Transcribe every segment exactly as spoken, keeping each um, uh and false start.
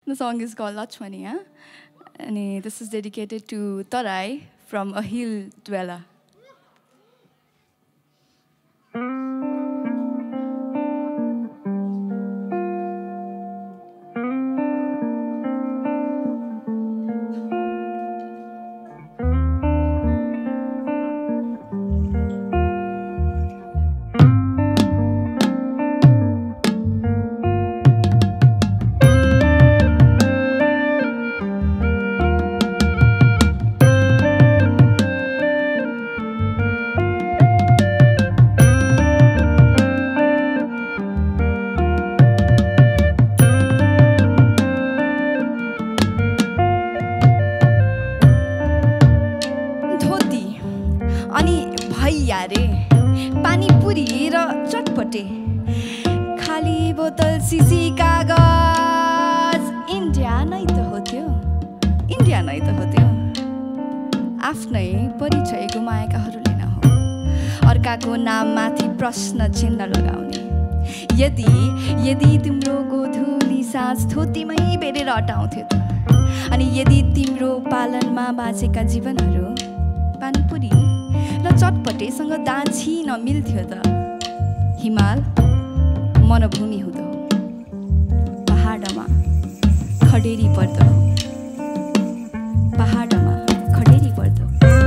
The song is called Lachhmaniya, and this is dedicated to Tarai from a hill dweller. खाली बोतल cc कागज India नै त हो त्यो इन्डिया नै त हो त्यो आफ्नै परिचय गुमाएकाहरूले न हो अर्काको नाममाथि प्रश्न चिन्ह लगाउने यदि यदि तिम्रो गोधुली साँझ थोतीमै बेरेर अटाउँथ्यो त अनि यदि तिम्रो पालनमा बाँचेका जीवनहरू पानीपुरी र चटपटेसँग दाँछी नमिल्थ्यो त हिमाल मनभूमि हुँदो पहाडमा खडेरी पर्दो पहाडमा खडेरी पर्दो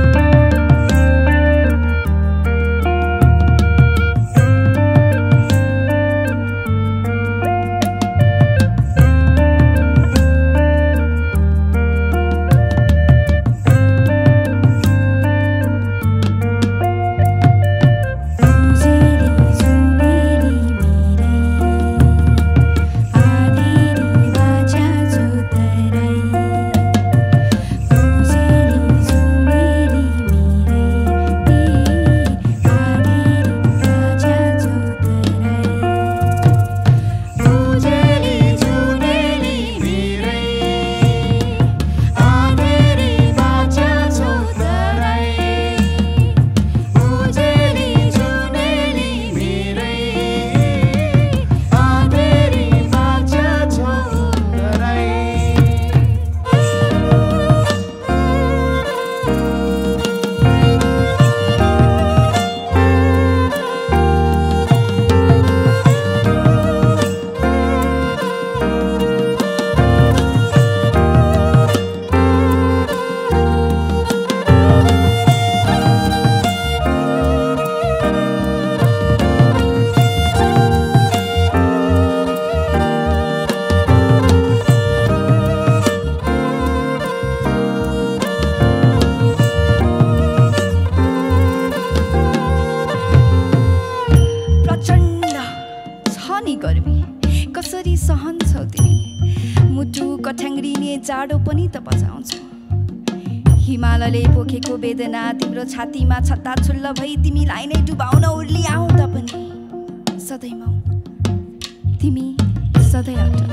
जाडो पनि त बचाउँछौ हिमालले पोखेको वेदना तिम्रो छातीमा छत्ता छुल्ल भई तिमीलाई नै डुबाउन उर्ली आऊ त पनि सधैँ तिमी सधैँ अटल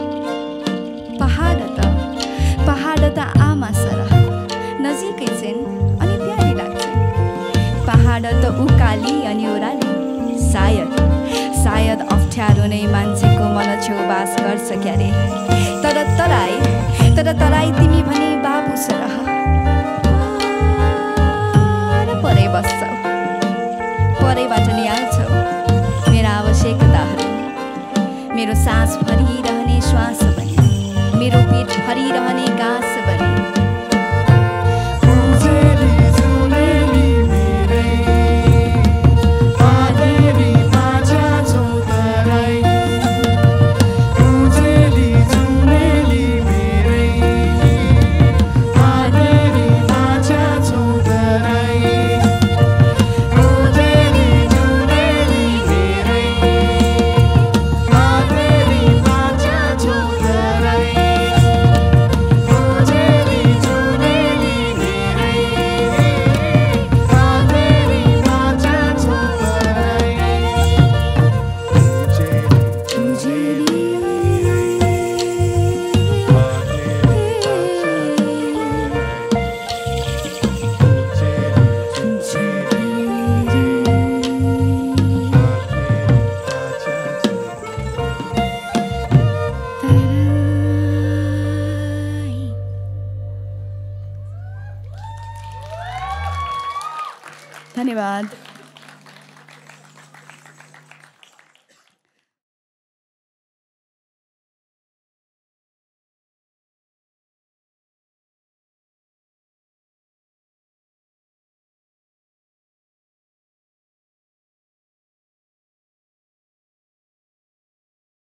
पहाड त पहाड त आमा सरह नजिकै छन् अनि प्यारी लाग्छ पहाड त उकाली अनि ओह्राली सायद सायद अप्ठ्यारो नै मान्छेको मन छेउ बास गर्छ क्यारे तर तराई तर तराई तिमी भने बाबु सरह परै बस्छौ परैबाट ल्याउँछौ मेरा आवश्यकताहरू मेरो सास भरिरहने श्वास बने मेरो पेट भरिरहने गाँस बने धन्यवाद।